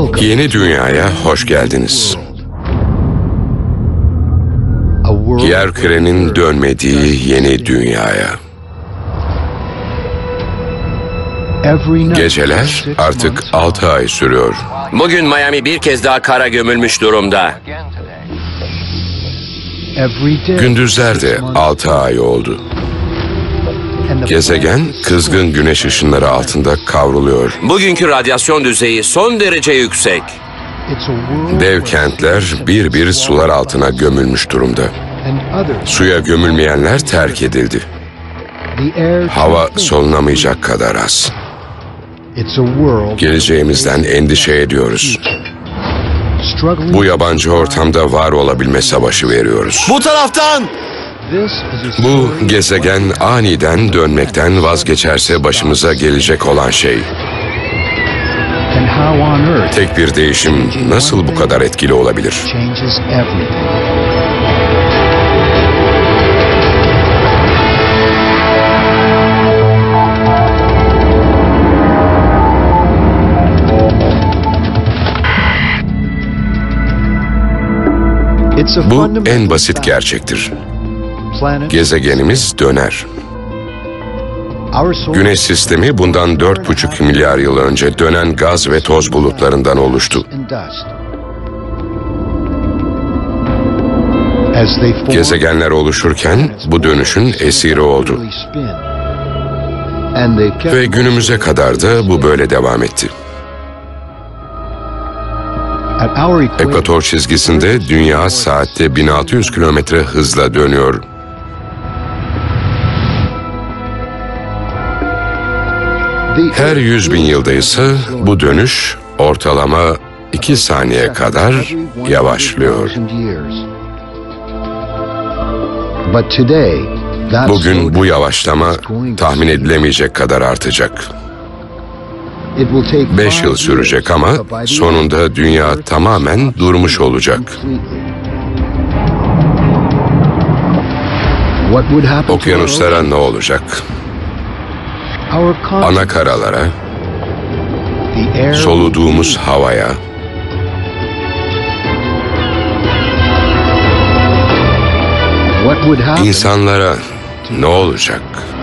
Yeni dünyaya hoş geldiniz. Yer kürenin dönmediği yeni dünyaya. Geceler artık 6 ay sürüyor. Bugün Miami bir kez daha kara gömülmüş durumda. Gündüzler de 6 ay oldu. Gezegen kızgın güneş ışınları altında kavruluyor. Bugünkü radyasyon düzeyi son derece yüksek. Dev kentler bir bir sular altına gömülmüş durumda. Suya gömülmeyenler terk edildi. Hava solunamayacak kadar az. Geleceğimizden endişe ediyoruz. Bu yabancı ortamda var olabilme savaşı veriyoruz. Bu taraftan! Bu gezegen aniden dönmekten vazgeçerse başımıza gelecek olan şey. Tek bir değişim nasıl bu kadar etkili olabilir? Bu en basit gerçektir. Gezegenimiz döner. Güneş sistemi bundan 4,5 milyar yıl önce dönen gaz ve toz bulutlarından oluştu. Gezegenler oluşurken bu dönüşün esiri oldu. Ve günümüze kadar da bu böyle devam etti. Ekvator çizgisinde dünya saatte 1600 kilometre hızla dönüyor. Her 100.000 yılda ise bu dönüş ortalama 2 saniye kadar yavaşlıyor. Bugün bu yavaşlama tahmin edilemeyecek kadar artacak. 5 yıl sürecek ama sonunda dünya tamamen durmuş olacak. Okyanuslara ne olacak? Ana karalara, soluduğumuz havaya, insanlara ne olacak?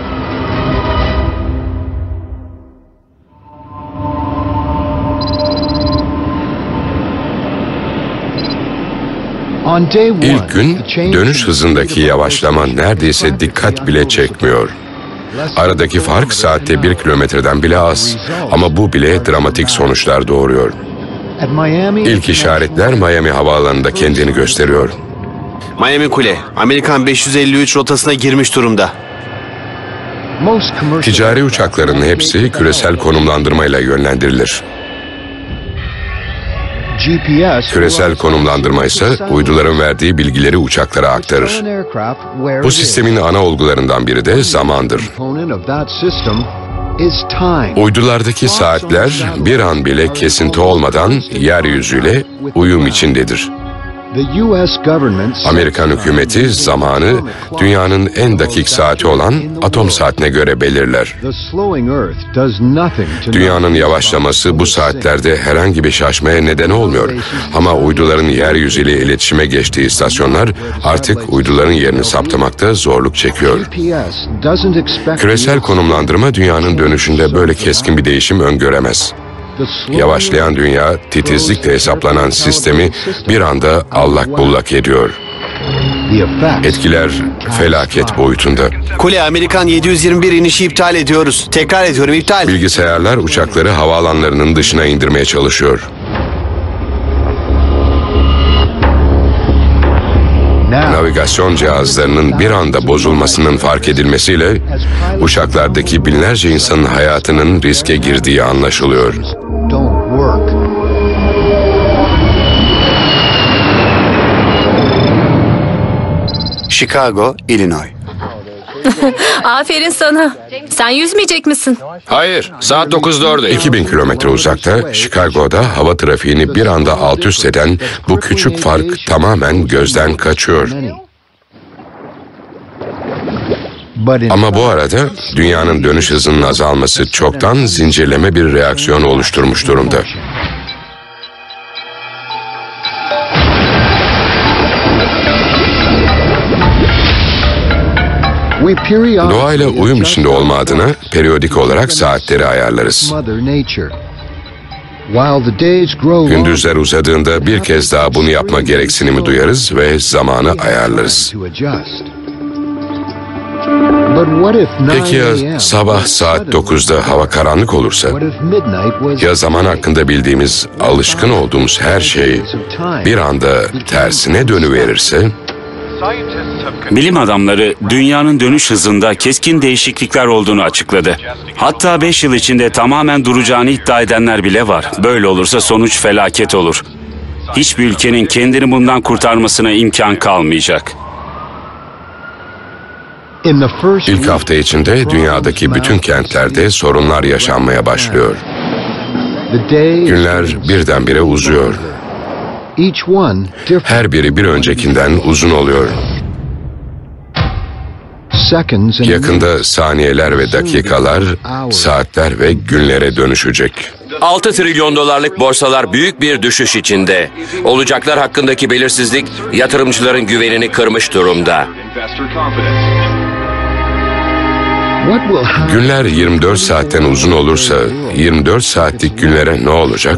İlk gün dönüş hızındaki yavaşlama neredeyse dikkat bile çekmiyor. Aradaki fark saatte 1 kilometreden bile az ama bu bile dramatik sonuçlar doğuruyor. İlk işaretler Miami havaalanında kendini gösteriyor. Miami Kule, Amerikan 553 rotasına girmiş durumda. Ticari uçakların hepsi küresel konumlandırmayla yönlendirilir. Küresel konumlandırma ise uyduların verdiği bilgileri uçaklara aktarır. Bu sistemin ana olgularından biri de zamandır. Uydulardaki saatler bir an bile kesinti olmadan yeryüzüyle uyum içindedir. Amerikan hükümeti zamanı dünyanın en dakik saati olan atom saatine göre belirler. Dünyanın yavaşlaması bu saatlerde herhangi bir şaşmaya neden olmuyor. Ama uyduların yeryüzüyle iletişime geçtiği istasyonlar artık uyduların yerini saptamakta zorluk çekiyor. Küresel konumlandırma dünyanın dönüşünde böyle keskin bir değişim öngöremez. Yavaşlayan dünya, titizlikle hesaplanan sistemi bir anda allak bullak ediyor. Etkiler felaket boyutunda. Kule, Amerikan 721 inişi iptal ediyoruz. Tekrar ediyorum, iptal. Bilgisayarlar uçakları havaalanlarının dışına indirmeye çalışıyor. Navigasyon cihazlarının bir anda bozulmasının fark edilmesiyle uçaklardaki binlerce insanın hayatının riske girdiği anlaşılıyor. Chicago, Illinois. Aferin sana. Sen yüzmeyecek misin? Hayır, saat 9'da oradayım. 2000 kilometre uzakta Chicago'da hava trafiğini bir anda alt üst eden bu küçük fark tamamen gözden kaçıyor. Ama bu arada dünyanın dönüş hızının azalması çoktan zincirleme bir reaksiyon oluşturmuş durumda. Doğayla uyum içinde olma adına periyodik olarak saatleri ayarlarız. Gündüzler uzadığında bir kez daha bunu yapma gereksinimi duyarız ve zamanı ayarlarız. Peki ya sabah saat 9'da hava karanlık olursa? Ya zaman hakkında bildiğimiz, alışkın olduğumuz her şey bir anda tersine dönüverirse? Bilim adamları dünyanın dönüş hızında keskin değişiklikler olduğunu açıkladı. Hatta 5 yıl içinde tamamen duracağını iddia edenler bile var. Böyle olursa sonuç felaket olur. Hiçbir ülkenin kendini bundan kurtarmasına imkan kalmayacak. İlk hafta içinde dünyadaki bütün kentlerde sorunlar yaşanmaya başlıyor. Günler birdenbire uzuyor. Her biri bir öncekinden uzun oluyor. Yakında saniyeler ve dakikalar, saatler ve günlere dönüşecek. 6 trilyon dolarlık borsalar büyük bir düşüş içinde. Olacaklar hakkındaki belirsizlik yatırımcıların güvenini kırmış durumda. Günler 24 saatten uzun olursa 24 saatlik günlere ne olacak?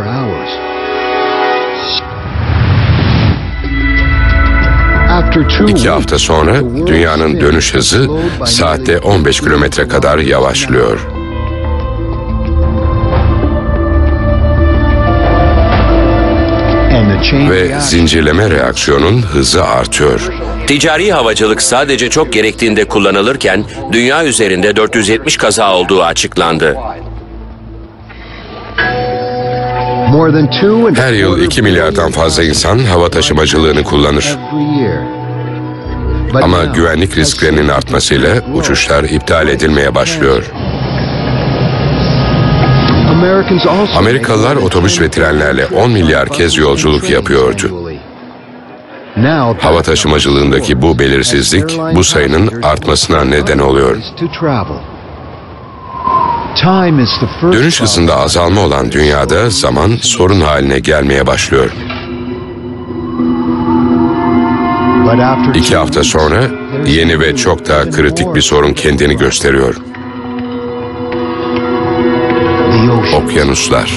İki hafta sonra dünyanın dönüş hızı saatte 15 kilometre kadar yavaşlıyor. Ve zincirleme reaksiyonun hızı artıyor. Ticari havacılık sadece çok gerektiğinde kullanılırken dünya üzerinde 470 kaza olduğu açıklandı. Her yıl 2 milyardan fazla insan hava taşımacılığını kullanır. Ama güvenlik risklerinin artmasıyla uçuşlar iptal edilmeye başlıyor. Amerikalılar otobüs ve trenlerle 10 milyar kez yolculuk yapıyordu. Hava taşımacılığındaki bu belirsizlik bu sayının artmasına neden oluyor. Dönüş hızında azalma olan dünyada zaman sorun haline gelmeye başlıyor. 2 hafta sonra yeni ve çok daha kritik bir sorun kendini gösteriyor. Okyanuslar.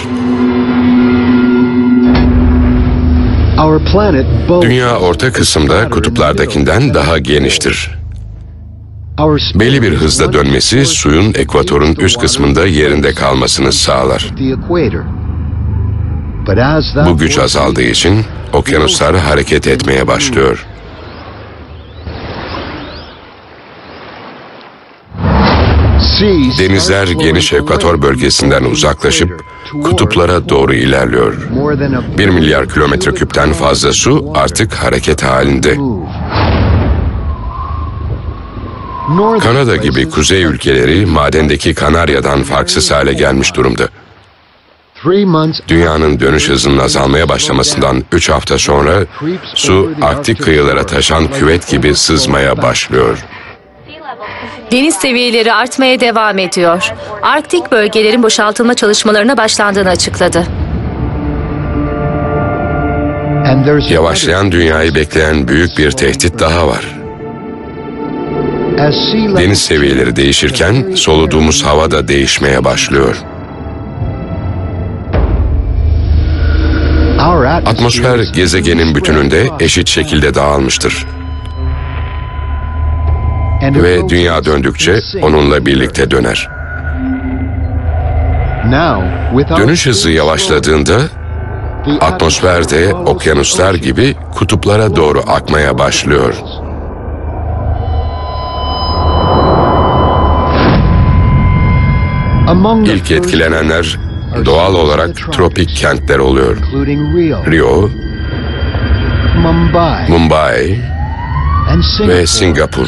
Dünya orta kısımda kutuplardakinden daha geniştir. Belli bir hızla dönmesi suyun ekvatorun üst kısmında yerinde kalmasını sağlar. Bu güç azaldığı için okyanuslar hareket etmeye başlıyor. Denizler geniş ekvator bölgesinden uzaklaşıp kutuplara doğru ilerliyor. 1 milyar kilometre küpten fazla su artık hareket halinde. Kanada gibi kuzey ülkeleri madendeki Kanarya'dan farksız hale gelmiş durumda. Dünyanın dönüş hızının azalmaya başlamasından 3 hafta sonra su Arktik kıyılara taşan küvet gibi sızmaya başlıyor. Deniz seviyeleri artmaya devam ediyor. Arktik bölgelerin boşaltılma çalışmalarına başlandığını açıkladı. Yavaşlayan dünyayı bekleyen büyük bir tehdit daha var. Deniz seviyeleri değişirken soluduğumuz hava da değişmeye başlıyor. Atmosfer gezegenin bütününde eşit şekilde dağılmıştır. Ve dünya döndükçe onunla birlikte döner. Dönüş hızı yavaşladığında atmosfer de okyanuslar gibi kutuplara doğru akmaya başlıyor. İlk etkilenenler doğal olarak tropik kentler oluyor. Rio, Mumbai ve Singapur.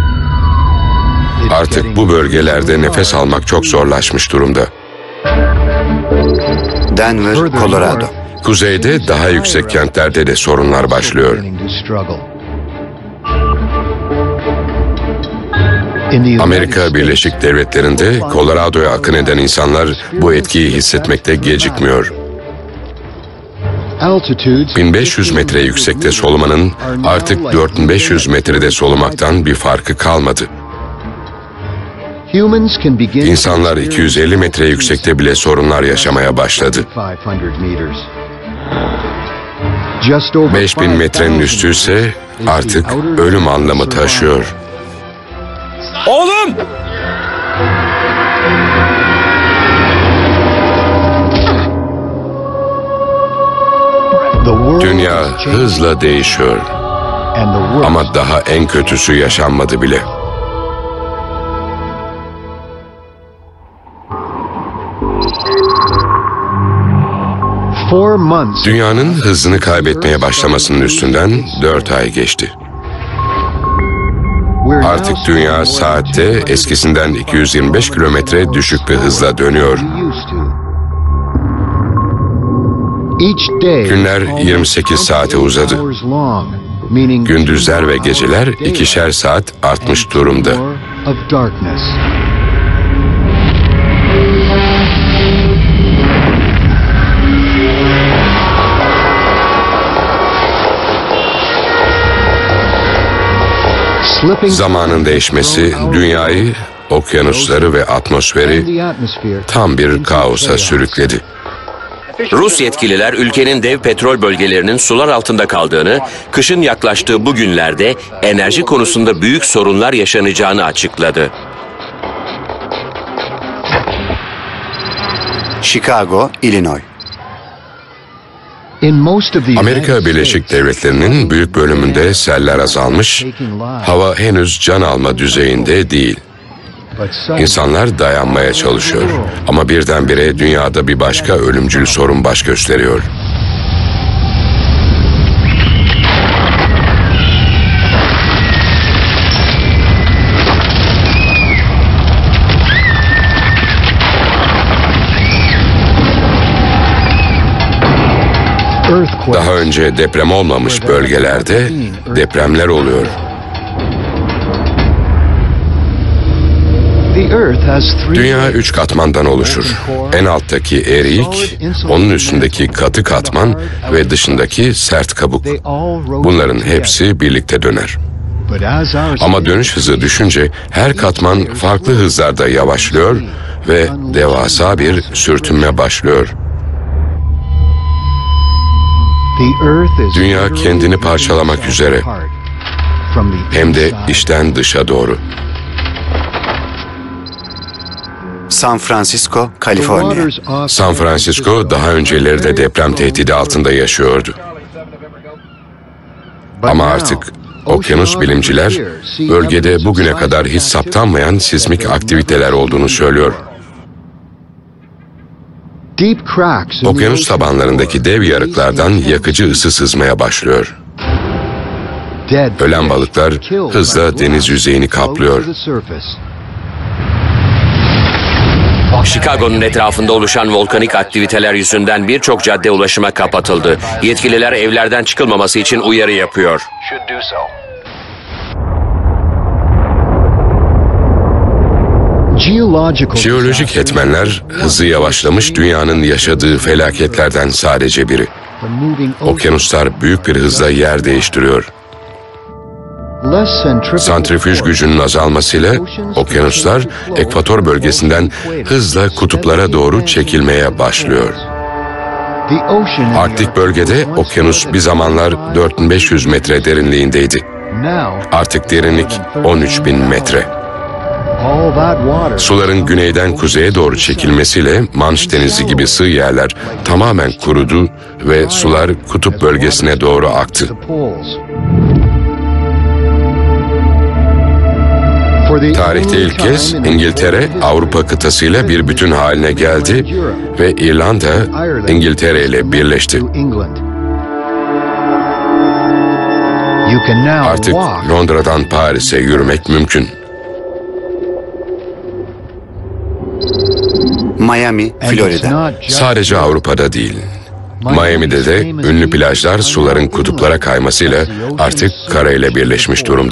Artık bu bölgelerde nefes almak çok zorlaşmış durumda. Denver, Colorado. Kuzeyde daha yüksek kentlerde de sorunlar başlıyor. Amerika Birleşik Devletleri'nde Colorado'ya akın eden insanlar bu etkiyi hissetmekte gecikmiyor. 1500 metre yüksekte solumanın artık 4500 metrede solumaktan bir farkı kalmadı. İnsanlar 250 metre yüksekte bile sorunlar yaşamaya başladı. 5000 metrenin üstü ise artık ölüm anlamı taşıyor. Oğlum! Dünya hızla değişiyor. Ama daha en kötüsü yaşanmadı bile. Dünyanın hızını kaybetmeye başlamasının üstünden 4 ay geçti. Artık dünya saatte eskisinden 225 kilometre düşük bir hızla dönüyor. Günler 28 saate uzadı. Gündüzler ve geceler 2'şer saat artmış durumda. Zamanın değişmesi dünyayı, okyanusları ve atmosferi tam bir kaosa sürükledi. Rus yetkililer ülkenin dev petrol bölgelerinin sular altında kaldığını, kışın yaklaştığı bu günlerde enerji konusunda büyük sorunlar yaşanacağını açıkladı. Chicago, Illinois. Amerika Birleşik Devletleri'nin büyük bölümünde seller azalmış, hava henüz can alma düzeyinde değil. İnsanlar dayanmaya çalışıyor ama birdenbire dünyada bir başka ölümcül sorun baş gösteriyor. Daha önce deprem olmamış bölgelerde depremler oluyor. Dünya 3 katmandan oluşur. En alttaki eriyik, onun üstündeki katı katman ve dışındaki sert kabuk. Bunların hepsi birlikte döner. Ama dönüş hızı düşünce her katman farklı hızlarda yavaşlıyor ve devasa bir sürtünme başlıyor. Dünya kendini parçalamak üzere, hem de içten dışa doğru. San Francisco, Kaliforniya. San Francisco daha önceleri de deprem tehdidi altında yaşıyordu. Ama artık okyanus bilimciler bölgede bugüne kadar hiç saptanmayan sismik aktiviteler olduğunu söylüyor. Okyanus tabanlarındaki dev yarıklardan yakıcı ısı sızmaya başlıyor. Ölen balıklar hızla deniz yüzeyini kaplıyor. Chicago'nun etrafında oluşan volkanik aktiviteler yüzünden birçok cadde ulaşıma kapatıldı. Yetkililer evlerden çıkılmaması için uyarı yapıyor. Jeolojik etmenler hızı yavaşlamış dünyanın yaşadığı felaketlerden sadece biri. Okyanuslar büyük bir hızla yer değiştiriyor. Santrifüj gücünün azalmasıyla okyanuslar ekvator bölgesinden hızla kutuplara doğru çekilmeye başlıyor. Arktik bölgede okyanus bir zamanlar 4500 metre derinliğindeydi. Artık derinlik 13.000 metre. Suların güneyden kuzeye doğru çekilmesiyle Manş Denizi gibi sığ yerler tamamen kurudu ve sular kutup bölgesine doğru aktı. Tarihte ilk kez İngiltere Avrupa kıtasıyla bir bütün haline geldi ve İrlanda İngiltere ile birleşti. Artık Londra'dan Paris'e yürümek mümkün. Miami, Florida. Sadece Avrupa'da değil, Miami'de de ünlü plajlar suların kutuplara kaymasıyla artık karayla birleşmiş durumda.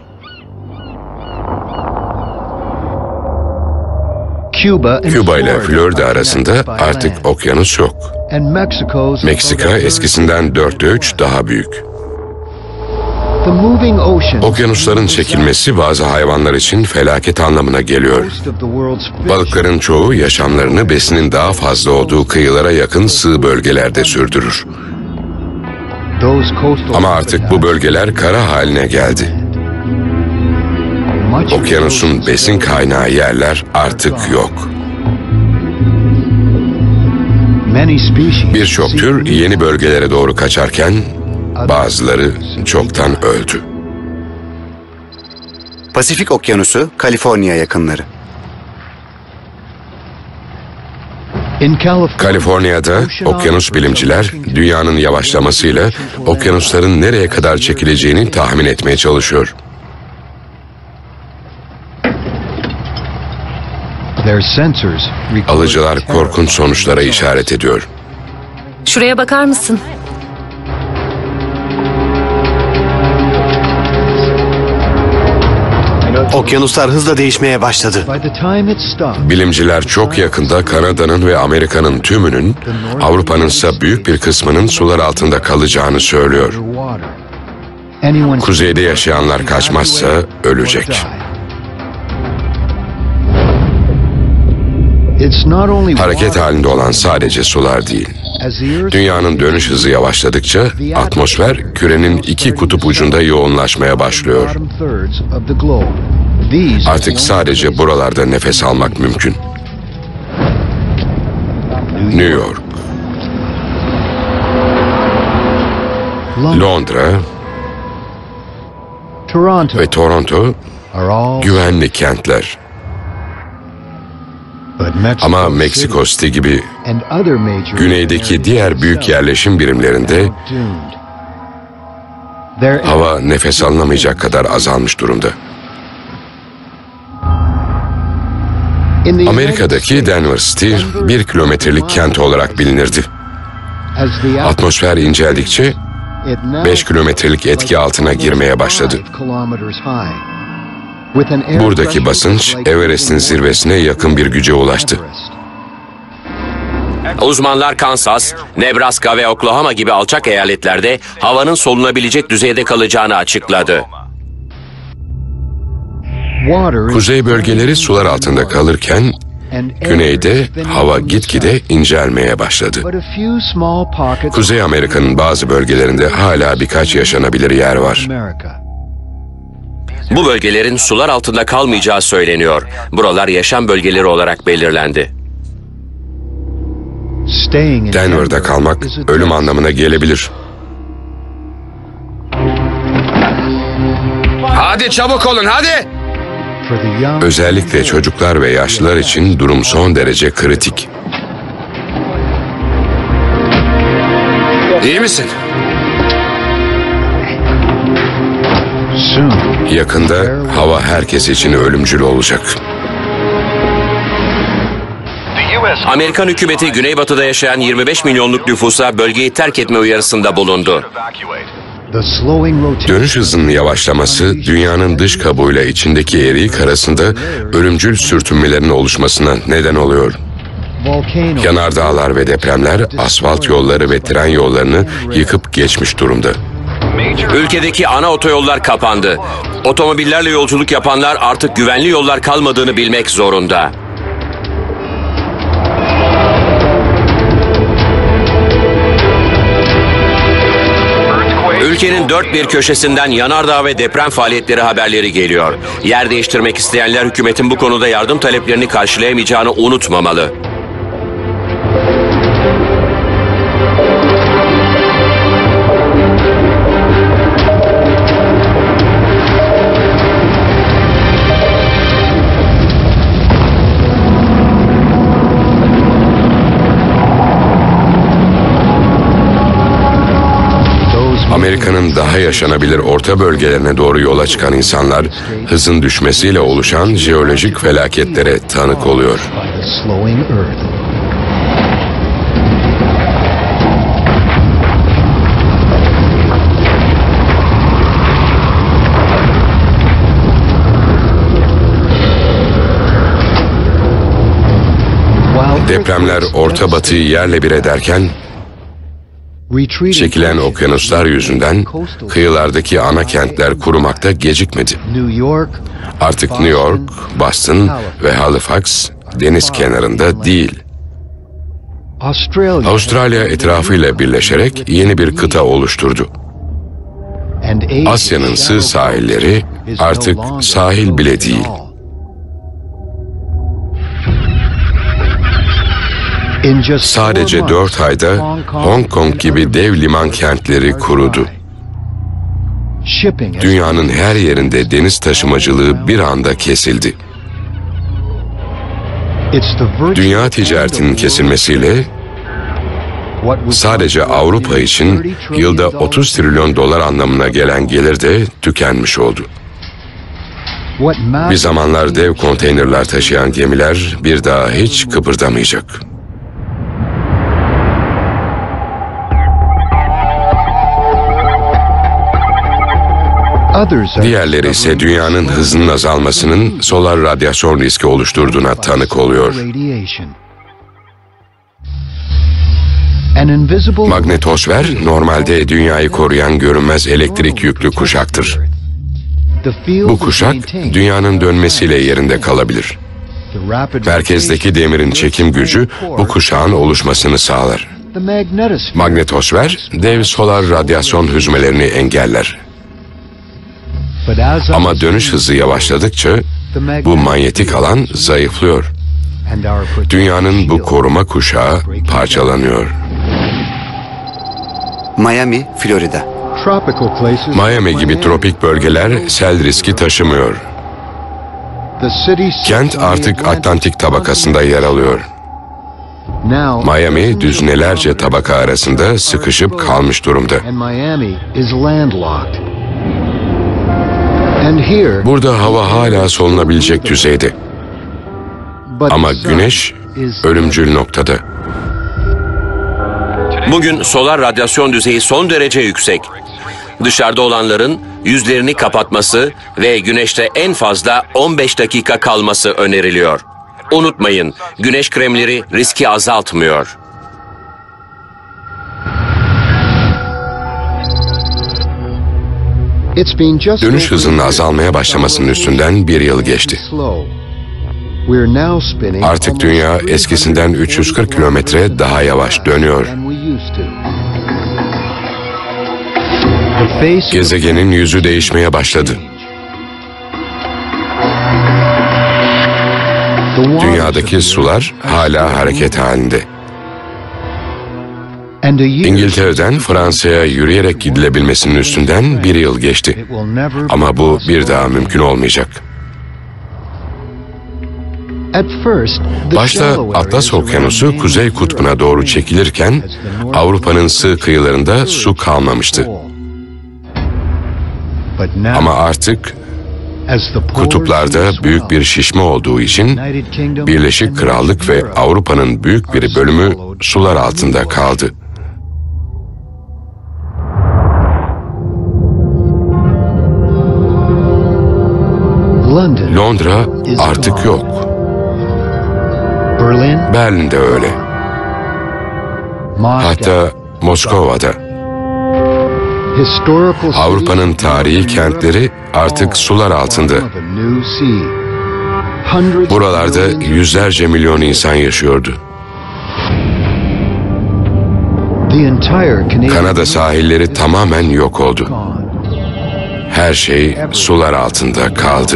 Küba ile Florida arasında artık okyanus yok. Meksika eskisinden 4'te 3 daha büyük. Okyanusların çekilmesi bazı hayvanlar için felaket anlamına geliyor. Balıkların çoğu yaşamlarını besinin daha fazla olduğu kıyılara yakın sığ bölgelerde sürdürür. Ama artık bu bölgeler kara haline geldi. Okyanusun besin kaynağı yerler artık yok. Birçok tür yeni bölgelere doğru kaçarken bazıları çoktan öldü. Pasifik Okyanusu, Kaliforniya yakınları. Kaliforniya'da okyanus bilimciler dünyanın yavaşlamasıyla okyanusların nereye kadar çekileceğini tahmin etmeye çalışıyor. Alıcılar korkunç sonuçlara işaret ediyor. Şuraya bakar mısın? Okyanuslar hızla değişmeye başladı. Bilimciler çok yakında Kanada'nın ve Amerika'nın tümünün, Avrupa'nın ise büyük bir kısmının sular altında kalacağını söylüyor. Kuzeyde yaşayanlar kaçmazsa ölecek. Hareket halinde olan sadece sular değil. Dünyanın dönüş hızı yavaşladıkça atmosfer kürenin iki kutup ucunda yoğunlaşmaya başlıyor. Artık sadece buralarda nefes almak mümkün. New York, Londra ve Toronto güvenli kentler. Ama Meksiko City gibi güneydeki diğer büyük yerleşim birimlerinde hava nefes alınamayacak kadar azalmış durumda. Amerika'daki Denver City 1 kilometrelik kent olarak bilinirdi. Atmosfer inceldikçe 5 kilometrelik etki altına girmeye başladı. Buradaki basınç Everest'in zirvesine yakın bir güce ulaştı. Uzmanlar Kansas, Nebraska ve Oklahoma gibi alçak eyaletlerde havanın solunabilecek düzeyde kalacağını açıkladı. Kuzey bölgeleri sular altında kalırken güneyde hava gitgide incelmeye başladı. Kuzey Amerika'nın bazı bölgelerinde hala birkaç yaşanabilir yer var. Bu bölgelerin sular altında kalmayacağı söyleniyor. Buralar yaşam bölgeleri olarak belirlendi. Denver'da kalmak ölüm anlamına gelebilir. Hadi çabuk olun, hadi! Özellikle çocuklar ve yaşlılar için durum son derece kritik. İyi misin? Yakında hava herkes için ölümcül olacak. Amerikan hükümeti Güneybatı'da yaşayan 25 milyonluk nüfusa bölgeyi terk etme uyarısında bulundu. Dönüş hızının yavaşlaması dünyanın dış kabuğuyla içindeki erik arasında ölümcül sürtünmelerin oluşmasına neden oluyor. Yanardağlar ve depremler asfalt yolları ve tren yollarını yıkıp geçmiş durumda. Ülkedeki ana otoyollar kapandı. Otomobillerle yolculuk yapanlar artık güvenli yollar kalmadığını bilmek zorunda. Ülkenin dört bir köşesinden yanardağ ve deprem faaliyetleri haberleri geliyor. Yer değiştirmek isteyenler hükümetin bu konuda yardım taleplerini karşılayamayacağını unutmamalı. Amerika'nın daha yaşanabilir orta bölgelerine doğru yola çıkan insanlar, hızın düşmesiyle oluşan jeolojik felaketlere tanık oluyor. Depremler Orta Batı'yı yerle bir ederken, Çekilen okyanuslar yüzünden kıyılardaki ana kentler kurumakta gecikmedi. Artık New York, Boston ve Halifax deniz kenarında değil. Avustralya etrafıyla birleşerek yeni bir kıta oluşturdu. Asya'nın sığ sahilleri artık sahil bile değil. Sadece 4 ayda Hong Kong gibi dev liman kentleri kurudu. Dünyanın her yerinde deniz taşımacılığı bir anda kesildi. Dünya ticaretinin kesilmesiyle sadece Avrupa için yılda 30 trilyon dolar anlamına gelen gelir de tükenmiş oldu. Bir zamanlar dev konteynerler taşıyan gemiler bir daha hiç kıpırdamayacak. Diğerleri ise dünyanın hızının azalmasının solar radyasyon riski oluşturduğuna tanık oluyor. Magnetosfer normalde dünyayı koruyan görünmez elektrik yüklü kuşaktır. Bu kuşak dünyanın dönmesiyle yerinde kalabilir. Merkezdeki demirin çekim gücü bu kuşağın oluşmasını sağlar. Magnetosfer dev solar radyasyon hüzmelerini engeller. Ama dönüş hızı yavaşladıkça bu manyetik alan zayıflıyor. Dünyanın bu koruma kuşağı parçalanıyor. Miami, Florida. Miami gibi tropik bölgeler sel riski taşımıyor. Kent artık Atlantik tabakasında yer alıyor. Miami düzinelerce tabaka arasında sıkışıp kalmış durumda. Burada hava hala solunabilecek düzeyde. Ama güneş ölümcül noktada. Bugün solar radyasyon düzeyi son derece yüksek. Dışarıda olanların yüzlerini kapatması ve güneşte en fazla 15 dakika kalması öneriliyor. Unutmayın, güneş kremleri riski azaltmıyor. Dönüş hızının azalmaya başlamasının üstünden bir yıl geçti. Artık dünya eskisinden 340 kilometre daha yavaş dönüyor. Gezegenin yüzü değişmeye başladı. Dünyadaki sular hala hareket halinde. İngiltere'den Fransa'ya yürüyerek gidilebilmesinin üstünden bir yıl geçti. Ama bu bir daha mümkün olmayacak. Başta Atlas Okyanusu Kuzey Kutbu'na doğru çekilirken Avrupa'nın sığ kıyılarında su kalmamıştı. Ama artık kutuplarda büyük bir şişme olduğu için Birleşik Krallık ve Avrupa'nın büyük bir bölümü sular altında kaldı. Londra artık yok. Berlin de öyle. Hatta Moskova'da. Avrupa'nın tarihi kentleri artık sular altında. Buralarda yüzlerce milyon insan yaşıyordu. Kanada sahilleri tamamen yok oldu. Her şey sular altında kaldı.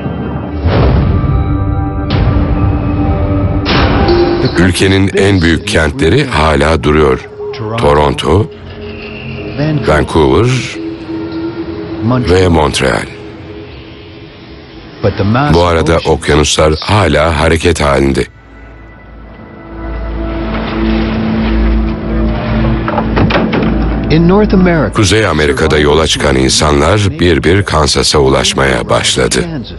Ülkenin en büyük kentleri hala duruyor. Toronto, Vancouver ve Montreal. Bu arada okyanuslar hala hareket halinde. Kuzey Amerika'da yola çıkan insanlar bir bir Kansas'a ulaşmaya başladı.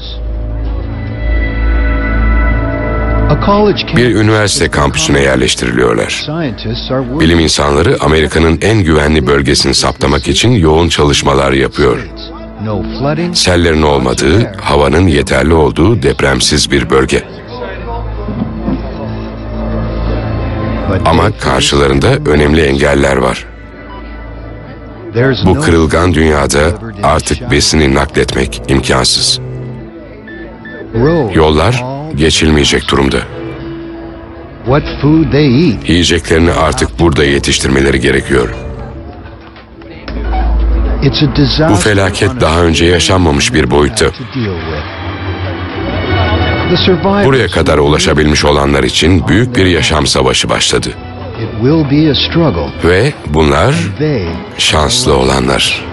Bir üniversite kampüsüne yerleştiriliyorlar. Bilim insanları Amerika'nın en güvenli bölgesini saptamak için yoğun çalışmalar yapıyor. Sellerin olmadığı, havanın yeterli olduğu depremsiz bir bölge. Ama karşılarında önemli engeller var. Bu kırılgan dünyada artık besini nakletmek imkansız. Yollar geçilmeyecek durumda. Yiyeceklerini artık burada yetiştirmeleri gerekiyor. Bu felaket daha önce yaşanmamış bir boyutta. Buraya kadar ulaşabilmiş olanlar için büyük bir yaşam savaşı başladı. Ve bunlar şanslı olanlar.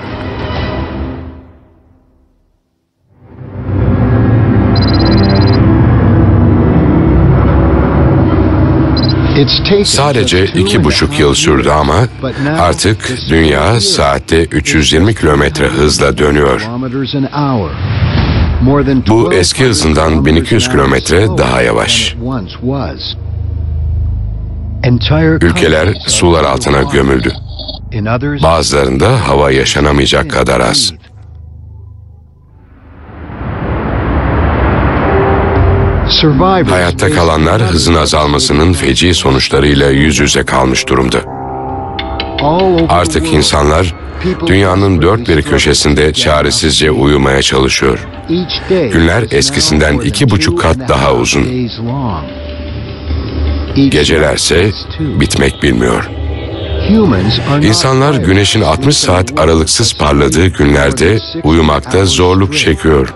Sadece 2,5 yıl sürdü ama artık dünya saatte 320 kilometre hızla dönüyor. Bu eski hızından 1200 kilometre daha yavaş. Ülkeler sular altına gömüldü. Bazılarında hava yaşanamayacak kadar az. Hayatta kalanlar hızın azalmasının feci sonuçlarıyla yüz yüze kalmış durumda. Artık insanlar dünyanın dört bir köşesinde çaresizce uyumaya çalışıyor. Günler eskisinden 2,5 kat daha uzun. Gecelerse bitmek bilmiyor. İnsanlar güneşin 60 saat aralıksız parladığı günlerde uyumakta zorluk çekiyor.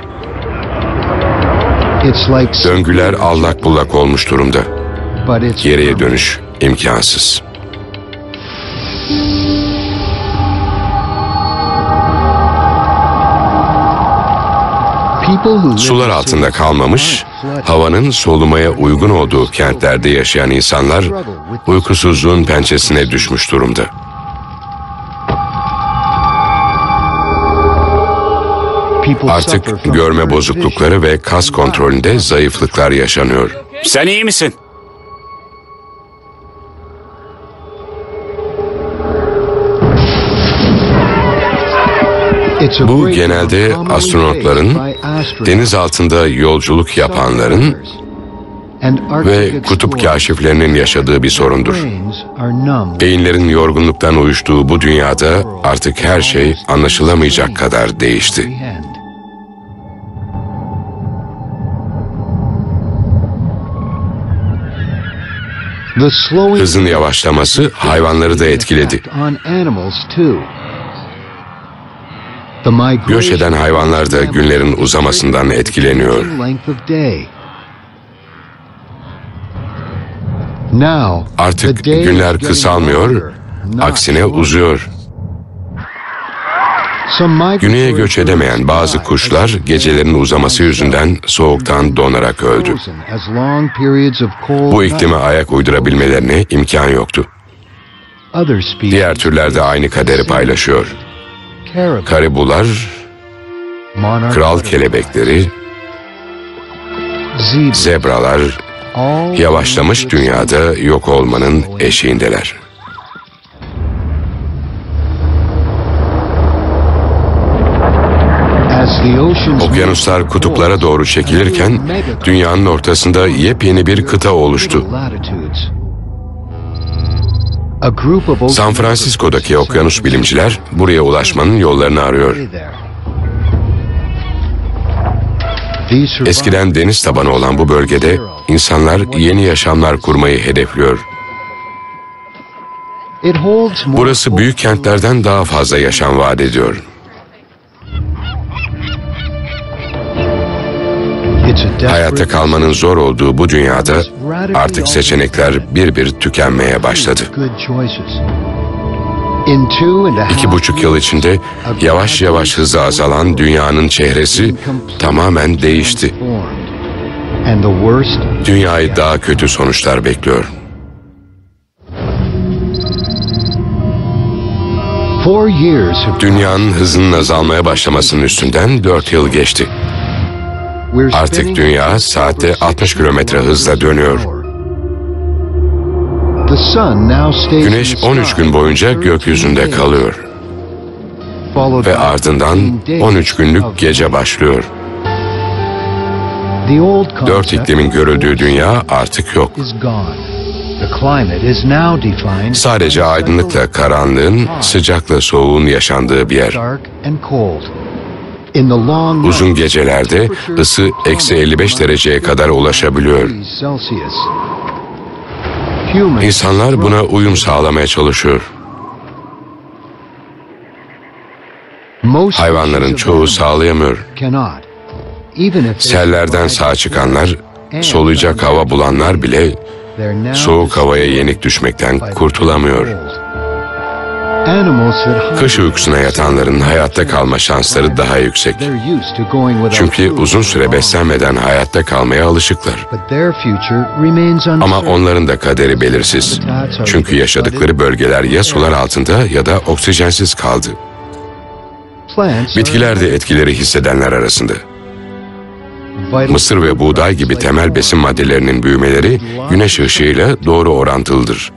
Döngüler allak bullak olmuş durumda. Geriye dönüş imkansız. Sular altında kalmamış, havanın solumaya uygun olduğu kentlerde yaşayan insanlar uykusuzluğun pençesine düşmüş durumda. Artık görme bozuklukları ve kas kontrolünde zayıflıklar yaşanıyor. Sen iyi misin? Bu genelde astronotların, deniz altında yolculuk yapanların ve kutup kaşiflerinin yaşadığı bir sorundur. Beyinlerin yorgunluktan uyuştuğu bu dünyada artık her şey anlaşılamayacak kadar değişti. Hızın yavaşlaması hayvanları da etkiledi. Göç eden hayvanlar da günlerin uzamasından etkileniyor. Artık günler kısalmıyor, aksine uzuyor. Güneye göç edemeyen bazı kuşlar gecelerin uzaması yüzünden soğuktan donarak öldü. Bu iklime ayak uydurabilmelerine imkan yoktu. Diğer türler de aynı kaderi paylaşıyor. Karibular, kral kelebekleri, zebralar yavaşlamış dünyada yok olmanın eşiğindeler. Okyanuslar kutuplara doğru çekilirken dünyanın ortasında yepyeni bir kıta oluştu. San Francisco'daki okyanus bilimciler buraya ulaşmanın yollarını arıyor. Eskiden deniz tabanı olan bu bölgede insanlar yeni yaşamlar kurmayı hedefliyor. Burası büyük kentlerden daha fazla yaşam vaat ediyor. Hayatta kalmanın zor olduğu bu dünyada artık seçenekler bir bir tükenmeye başladı. 2,5 yıl içinde yavaş yavaş hızı azalan dünyanın çehresi tamamen değişti. Dünyayı daha kötü sonuçlar bekliyor. Dünyanın hızının azalmaya başlamasının üstünden 4 yıl geçti. Artık dünya saatte 60 kilometre hızla dönüyor. Güneş 13 gün boyunca gökyüzünde kalıyor. Ve ardından 13 günlük gece başlıyor. 4 iklimin görüldüğü dünya artık yok. Sadece aydınlıkla karanlığın, sıcakla soğuğun yaşandığı bir yer. Uzun gecelerde ısı eksi 55 dereceye kadar ulaşabiliyor. İnsanlar buna uyum sağlamaya çalışıyor. Hayvanların çoğu sağlayamıyor. Sellerden sağ çıkanlar, soluyacak hava bulanlar bile soğuk havaya yenik düşmekten kurtulamıyor. Kış uykusuna yatanların hayatta kalma şansları daha yüksek. Çünkü uzun süre beslenmeden hayatta kalmaya alışıklar. Ama onların da kaderi belirsiz. Çünkü yaşadıkları bölgeler ya sular altında ya da oksijensiz kaldı. Bitkiler de etkileri hissedenler arasında. Mısır ve buğday gibi temel besin maddelerinin büyümeleri güneş ışığıyla doğru orantılıdır.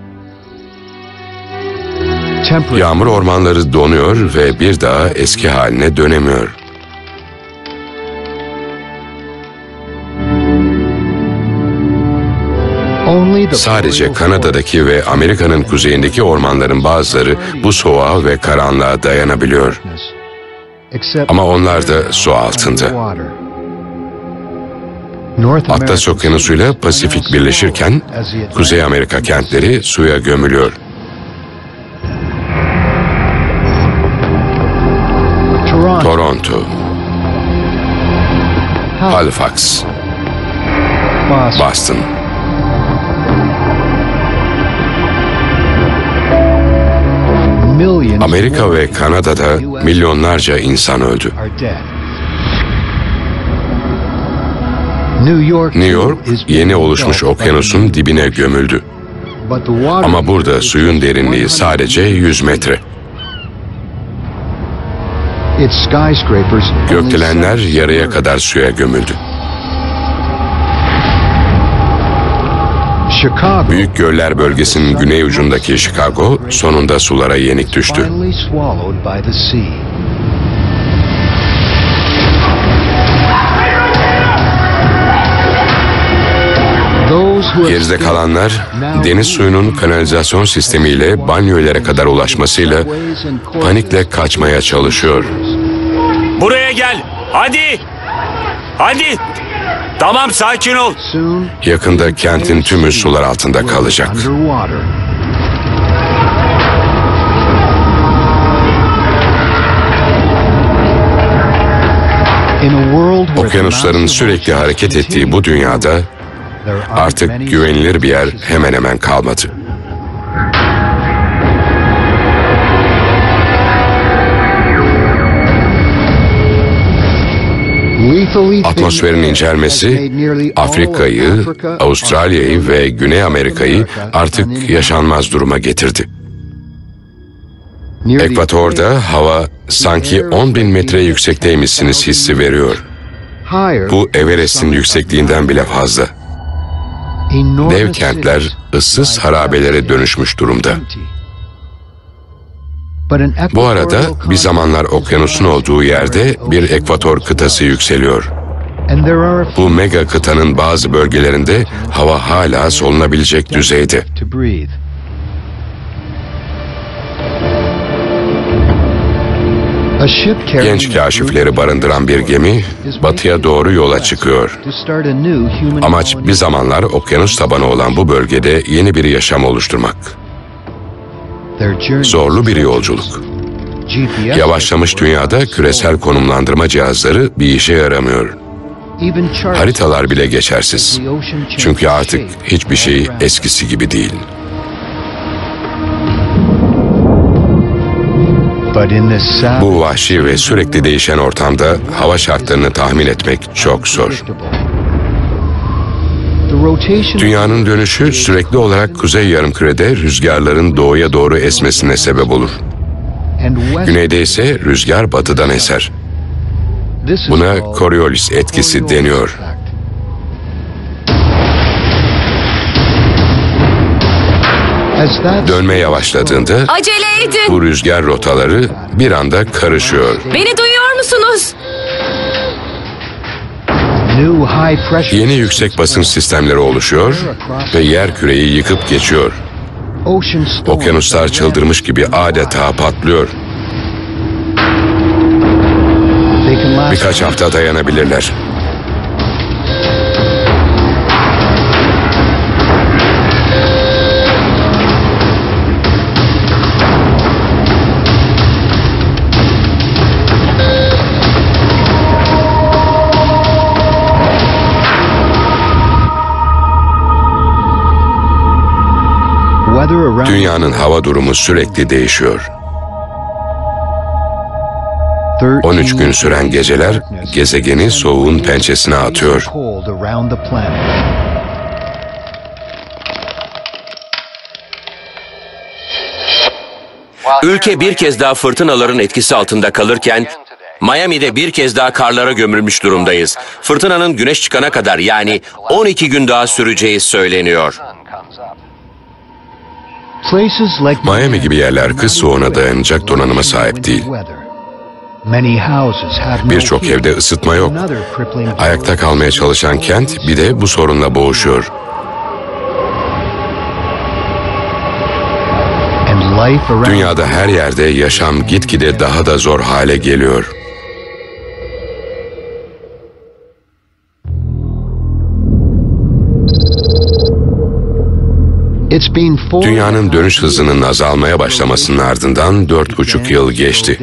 Yağmur ormanları donuyor ve bir daha eski haline dönemiyor. Sadece Kanada'daki ve Amerika'nın kuzeyindeki ormanların bazıları bu soğuğa ve karanlığa dayanabiliyor. Ama onlar da su altında. Atlas Okyanusu'yla Pasifik birleşirken Kuzey Amerika kentleri suya gömülüyor. Toronto, Halifax, Boston. Amerika ve Kanada'da milyonlarca insan öldü. New York, yeni oluşmuş okyanusun dibine gömüldü. Ama burada suyun derinliği sadece 100 metre. Gökdelenler yarıya kadar suya gömüldü. Büyük Göller bölgesinin güney ucundaki Chicago sonunda sulara yenik düştü. Geride kalanlar deniz suyunun kanalizasyon sistemiyle banyolara kadar ulaşmasıyla panikle kaçmaya çalışıyor. Buraya gel. Hadi. Hadi. Tamam, sakin ol. Yakında kentin tümü sular altında kalacak. Okyanusların sürekli hareket ettiği bu dünyada artık güvenilir bir yer hemen hemen kalmadı. Atmosferin incelmesi Afrika'yı, Avustralya'yı ve Güney Amerika'yı artık yaşanmaz duruma getirdi. Ekvatorda hava sanki 10.000 metre yüksekteymişsiniz hissi veriyor. Bu Everest'in yüksekliğinden bile fazla. Dev kentler ıssız harabelere dönüşmüş durumda. Bu arada bir zamanlar okyanusun olduğu yerde bir ekvator kıtası yükseliyor. Bu mega kıtanın bazı bölgelerinde hava hala solunabilecek düzeyde. Genç kaşifleri barındıran bir gemi batıya doğru yola çıkıyor. Amaç bir zamanlar okyanus tabanı olan bu bölgede yeni bir yaşam oluşturmak. Zorlu bir yolculuk. Yavaşlamış dünyada küresel konumlandırma cihazları bir işe yaramıyor. Haritalar bile geçersiz. Çünkü artık hiçbir şey eskisi gibi değil. Bu vahşi ve sürekli değişen ortamda hava şartlarını tahmin etmek çok zor. Dünyanın dönüşü sürekli olarak kuzey yarımkürede rüzgarların doğuya doğru esmesine sebep olur. Güneyde ise rüzgar batıdan eser. Buna Coriolis etkisi deniyor. Dönme yavaşladığında Acele edin. bu rüzgar rotaları bir anda karışıyor. Beni duyuyor musunuz? Yeni yüksek basınç sistemleri oluşuyor ve yer küreyi yıkıp geçiyor. Okyanuslar çıldırmış gibi adeta patlıyor. Birkaç hafta dayanabilirler. Dünyanın hava durumu sürekli değişiyor. 13 gün süren geceler gezegeni soğuğun pençesine atıyor. Ülke bir kez daha fırtınaların etkisi altında kalırken, Miami'de bir kez daha karlara gömülmüş durumdayız. Fırtınanın güneş çıkana kadar, yani 12 gün daha süreceği söyleniyor. Miami gibi yerler kış soğuğuna dayanacak donanıma sahip değil. Birçok evde ısıtma yok. Ayakta kalmaya çalışan kent bir de bu sorunla boğuşuyor. Dünyada her yerde yaşam gitgide daha da zor hale geliyor. Dünyanın dönüş hızının azalmaya başlamasının ardından 4,5 yıl geçti.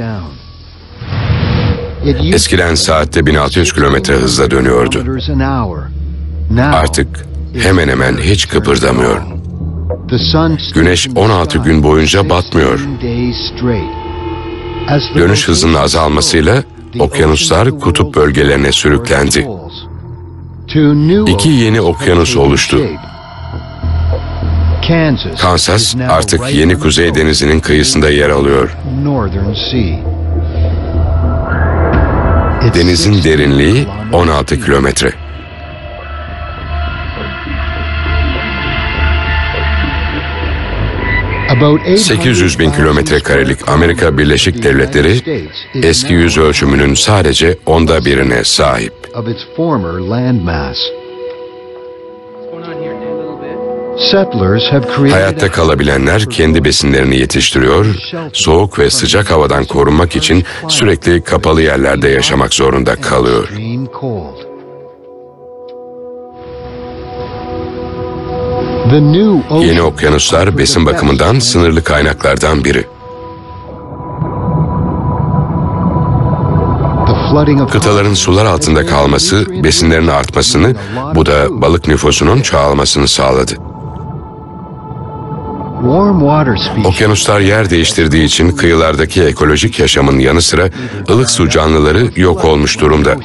Eskiden saatte 1600 kilometre hızla dönüyordu. Artık hemen hemen hiç kıpırdamıyor. Güneş 16 gün boyunca batmıyor. Dönüş hızının azalmasıyla okyanuslar kutup bölgelerine sürüklendi. 2 yeni okyanus oluştu. Kansas artık yeni Kuzey Denizi'nin kıyısında yer alıyor. Denizin derinliği 16 kilometre. ...800 bin kilometre karelik Amerika Birleşik Devletleri... ...eski yüz ölçümünün sadece 1/10'ine sahip. Hayatta kalabilenler kendi besinlerini yetiştiriyor, soğuk ve sıcak havadan korunmak için sürekli kapalı yerlerde yaşamak zorunda kalıyor. Yeni okyanuslar besin bakımından sınırlı kaynaklardan biri. Kıtaların sular altında kalması, besinlerin artmasını, bu da balık nüfusunun çoğalmasını sağladı. Okyanuslar yer değiştirdiği için kıyılardaki ekolojik yaşamın yanı sıra ılık su canlıları yok olmuş durumda.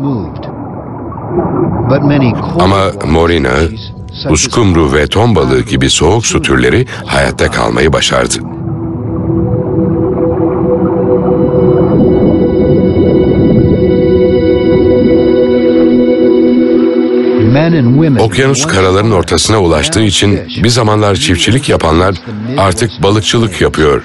Ama morina, uskumru ve ton balığı gibi soğuk su türleri hayatta kalmayı başardı. Okyanus karaların ortasına ulaştığı için bir zamanlar çiftçilik yapanlar artık balıkçılık yapıyor.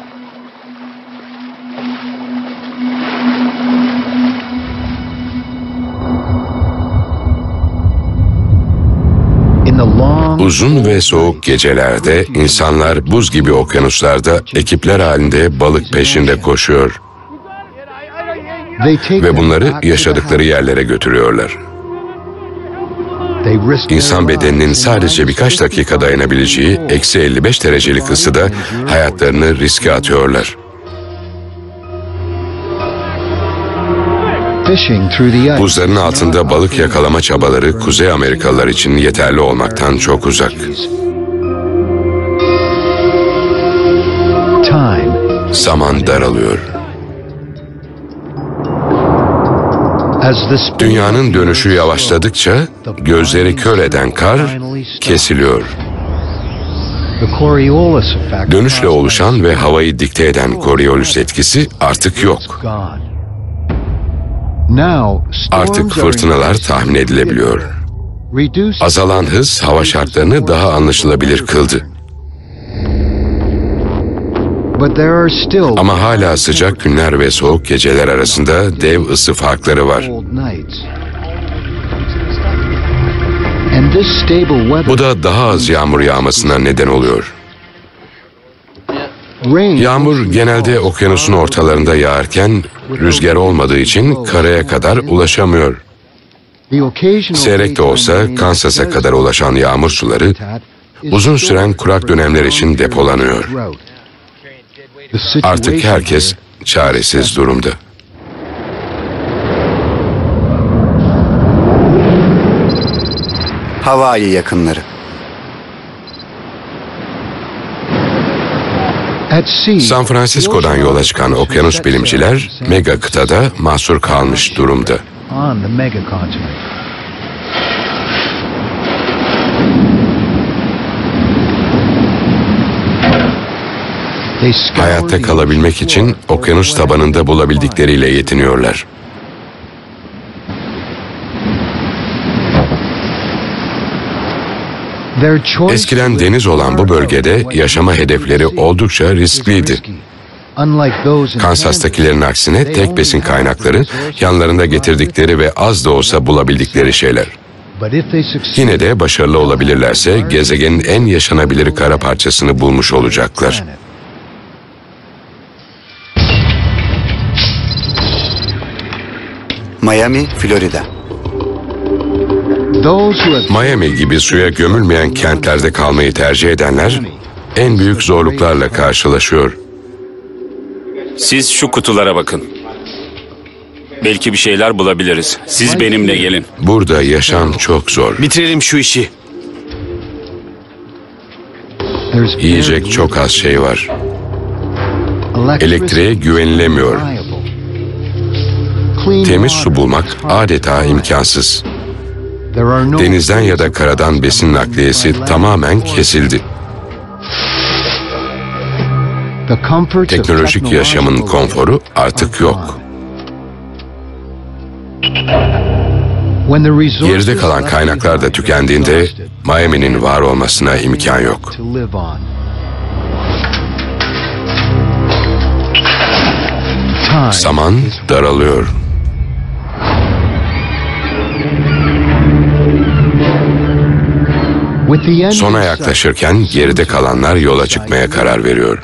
Uzun ve soğuk gecelerde insanlar buz gibi okyanuslarda ekipler halinde balık peşinde koşuyor. Ve bunları yaşadıkları yerlere götürüyorlar. İnsan bedeninin sadece birkaç dakika dayanabileceği eksi 55 derecelik ısıda hayatlarını riske atıyorlar. Buzların altında balık yakalama çabaları Kuzey Amerikalılar için yeterli olmaktan çok uzak. Zaman daralıyor. Dünyanın dönüşü yavaşladıkça gözleri kör eden kar kesiliyor. Dönüşle oluşan ve havayı dikte eden Coriolis etkisi artık yok. Artık fırtınalar tahmin edilebiliyor. Azalan hız hava şartlarını daha anlaşılabilir kıldı. Ama hala sıcak günler ve soğuk geceler arasında dev ısı farkları var. Bu da daha az yağmur yağmasına neden oluyor. Yağmur genelde okyanusun ortalarında yağarken rüzgar olmadığı için karaya kadar ulaşamıyor. Seyrek de olsa Kansas'a kadar ulaşan yağmur suları uzun süren kurak dönemler için depolanıyor. Artık herkes çaresiz durumda. Hawaii yakınları. San Francisco'dan yola çıkan okyanus bilimciler mega kıtada mahsur kalmış durumda. Hayatta kalabilmek için okyanus tabanında bulabildikleriyle yetiniyorlar. Eskiden deniz olan bu bölgede yaşama hedefleri oldukça riskliydi. Kansas'takilerin aksine tek besin kaynakları, yanlarında getirdikleri ve az da olsa bulabildikleri şeyler. Yine de başarılı olabilirlerse gezegenin en yaşanabilir kara parçasını bulmuş olacaklar. Miami, Florida. Miami gibi suya gömülmeyen kentlerde kalmayı tercih edenler en büyük zorluklarla karşılaşıyor. Siz şu kutulara bakın. Belki bir şeyler bulabiliriz. Siz benimle gelin. Burada yaşam çok zor. Bitirelim şu işi. Yiyecek çok az şey var. Elektriğe güvenilemiyor. Temiz su bulmak adeta imkansız. Denizden ya da karadan besin nakliyesi tamamen kesildi. Teknolojik yaşamın konforu artık yok. Geride kalan kaynaklar da tükendiğinde Miami'nin var olmasına imkan yok. Zaman daralıyor. Sona yaklaşırken geride kalanlar yola çıkmaya karar veriyor.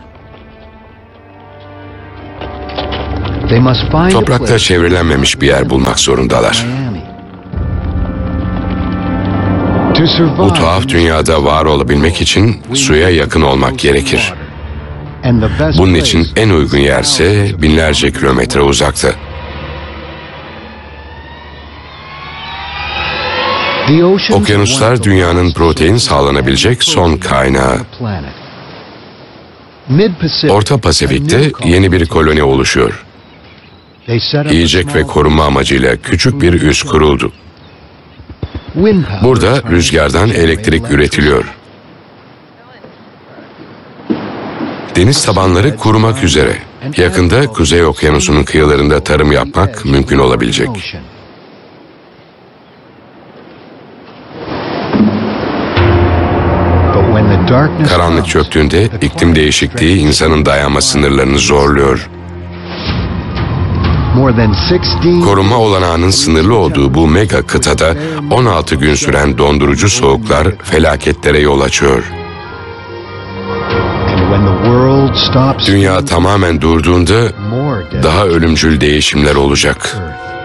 Toprakta çevrilenmemiş bir yer bulmak zorundalar. Bu tuhaf dünyada var olabilmek için suya yakın olmak gerekir. Bunun için en uygun yerse binlerce kilometre uzakta. Okyanuslar dünyanın protein sağlanabilecek son kaynağı. Orta Pasifik'te yeni bir koloni oluşuyor. Yiyecek ve korunma amacıyla küçük bir üs kuruldu. Burada rüzgardan elektrik üretiliyor. Deniz tabanları kurumak üzere. Yakında Kuzey Okyanusu'nun kıyılarında tarım yapmak mümkün olabilecek. Karanlık çöktüğünde iklim değişikliği insanın dayanma sınırlarını zorluyor. Korunma olanağının sınırlı olduğu bu mega kıtada 16 gün süren dondurucu soğuklar felaketlere yol açıyor. Dünya tamamen durduğunda daha ölümcül değişimler olacak.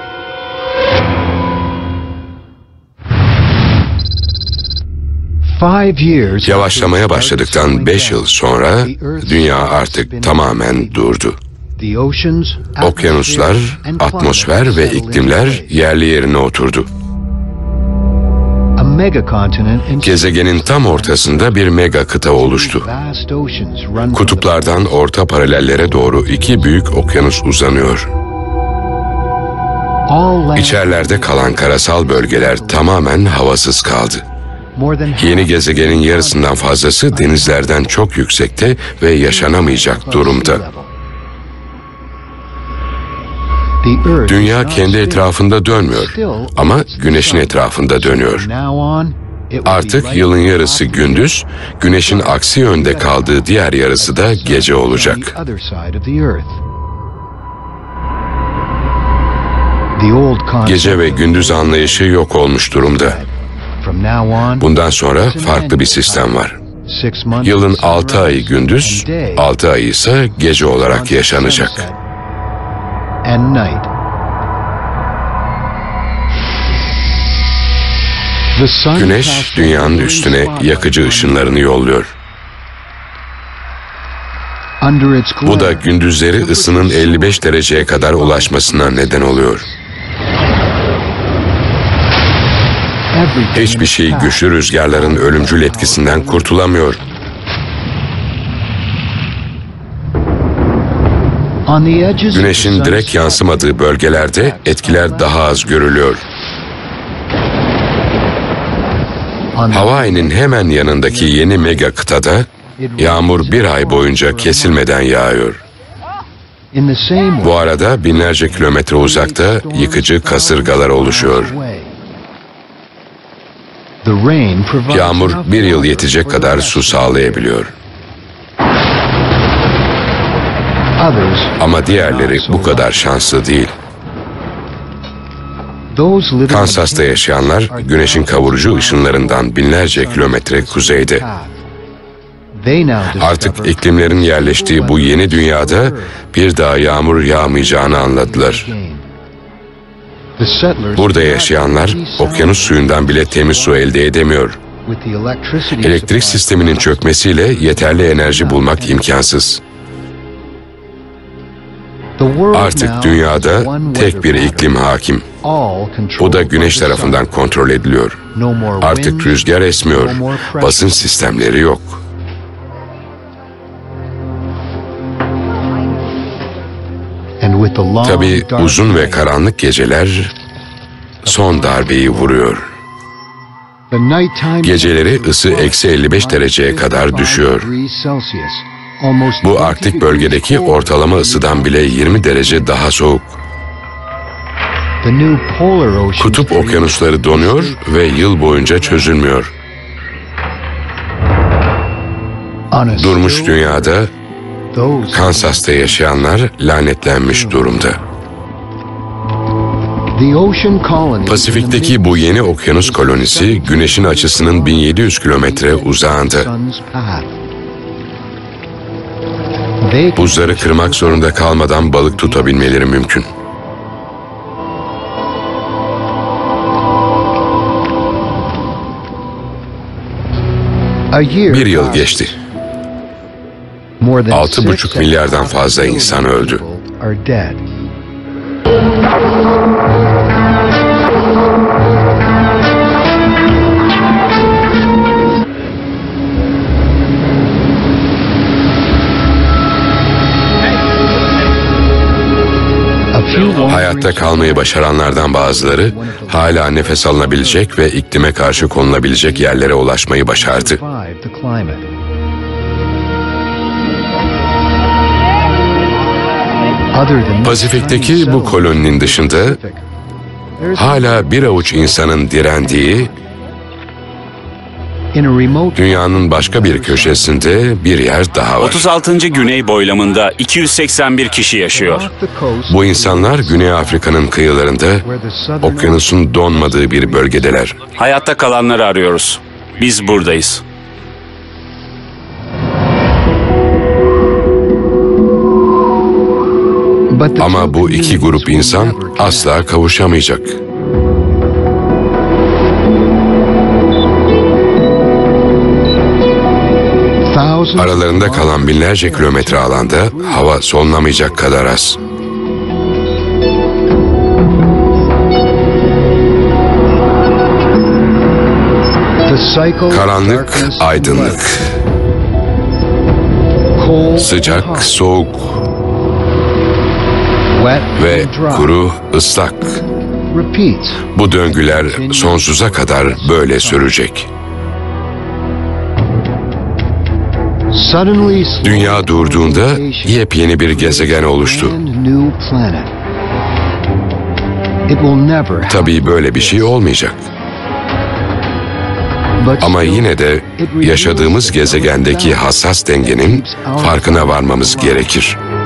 Yavaşlamaya başladıktan 5 yıl sonra dünya artık tamamen durdu. Okyanuslar, atmosfer ve iklimler yerli yerine oturdu. Gezegenin tam ortasında bir mega kıta oluştu. Kutuplardan orta paralellere doğru iki büyük okyanus uzanıyor. İçerlerde kalan karasal bölgeler tamamen havasız kaldı. Yeni gezegenin yarısından fazlası denizlerden çok yüksekte ve yaşanamayacak durumda. Dünya kendi etrafında dönmüyor ama Güneş'in etrafında dönüyor. Artık yılın yarısı gündüz, Güneş'in aksi yönde kaldığı diğer yarısı da gece olacak. Gece ve gündüz anlayışı yok olmuş durumda. Bundan sonra farklı bir sistem var. Yılın 6 ayı gündüz, 6 ayı ise gece olarak yaşanacak. Güneş dünyanın üstüne yakıcı ışınlarını yolluyor. Bu da gündüzleri ısının 55 dereceye kadar ulaşmasına neden oluyor. Hiçbir şey güçlü rüzgarların ölümcül etkisinden kurtulamıyor. Güneşin direkt yansımadığı bölgelerde etkiler daha az görülüyor. Hawaii'nin hemen yanındaki yeni mega kıtada yağmur bir ay boyunca kesilmeden yağıyor. Bu arada binlerce kilometre uzakta yıkıcı kasırgalar oluşuyor. Yağmur bir yıl yetecek kadar su sağlayabiliyor. Ama diğerleri bu kadar şanslı değil. Kansas'ta yaşayanlar güneşin kavurucu ışınlarından binlerce kilometre kuzeyde. Artık iklimlerin yerleştiği bu yeni dünyada bir daha yağmur yağmayacağını anladılar. Burada yaşayanlar okyanus suyundan bile temiz su elde edemiyor. Elektrik sisteminin çökmesiyle yeterli enerji bulmak imkansız. Artık dünyada tek bir iklim hakim. Bu da güneş tarafından kontrol ediliyor. Artık rüzgar esmiyor, basınç sistemleri yok. Tabii uzun ve karanlık geceler son darbeyi vuruyor. Geceleri ısı eksi 55 dereceye kadar düşüyor. Bu Arktik bölgedeki ortalama ısıdan bile 20 derece daha soğuk. Kutup okyanusları donuyor ve yıl boyunca çözülmüyor. Durmuş dünyada Kansas'ta yaşayanlar lanetlenmiş durumda. Pasifik'teki bu yeni okyanus kolonisi güneşin açısının 1700 kilometre uzağında. Buzları kırmak zorunda kalmadan balık tutabilmeleri mümkün. Bir yıl geçti. 6,5 milyardan fazla insan öldü. Hayatta kalmayı başaranlardan bazıları hala nefes alınabilecek ve iklime karşı konulabilecek yerlere ulaşmayı başardı. Pasifik'teki bu koloninin dışında hala bir avuç insanın direndiği, dünyanın başka bir köşesinde bir yer daha var. 36. Güney boylamında 281 kişi yaşıyor. Bu insanlar Güney Afrika'nın kıyılarında, okyanusun donmadığı bir bölgedeler. Hayatta kalanları arıyoruz. Biz buradayız. Ama bu iki grup insan asla kavuşamayacak. Aralarında kalan binlerce kilometre alanda hava solunamayacak kadar az. Karanlık, aydınlık. Sıcak, soğuk. Ve kuru, ıslak. Bu döngüler sonsuza kadar böyle sürecek. Dünya durduğunda yepyeni bir gezegen oluştu. Tabii böyle bir şey olmayacak. Ama yine de yaşadığımız gezegendeki hassas dengenin farkına varmamız gerekir.